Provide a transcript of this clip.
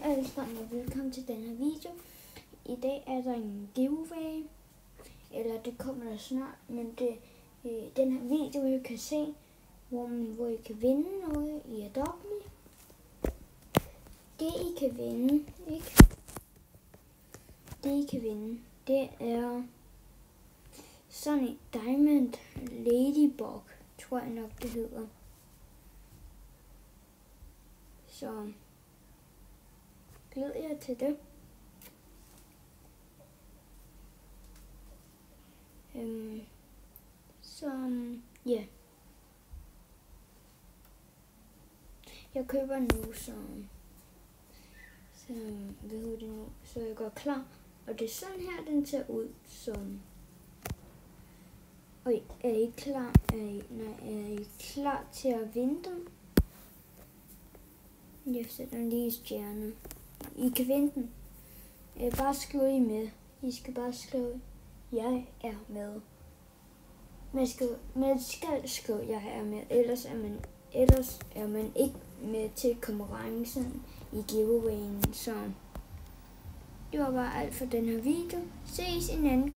alle sammen og velkommen til den her video. I dag er der en giveaway, eller det kommer der snart, men den her video I kan se, hvor I kan vinde noget i Adopt Me. Det I kan vinde, det er sådan en Diamond Ladybug, tror jeg nok det hedder. Så glæder jeg til det. Ja. Jeg køber nu, så jeg går klar. Og det er sådan her, den ser ud. Er I klar? Er I klar til at vinde den? Jeg sætter lige stjerner. I kan vinde den. Bare skriv I med. I skal bare skrive, jeg er med. Man skal skrive, jeg er med. Ellers er man ikke med til konkurrencen i giveawayen. Så det var bare alt for den her video. Ses i en anden.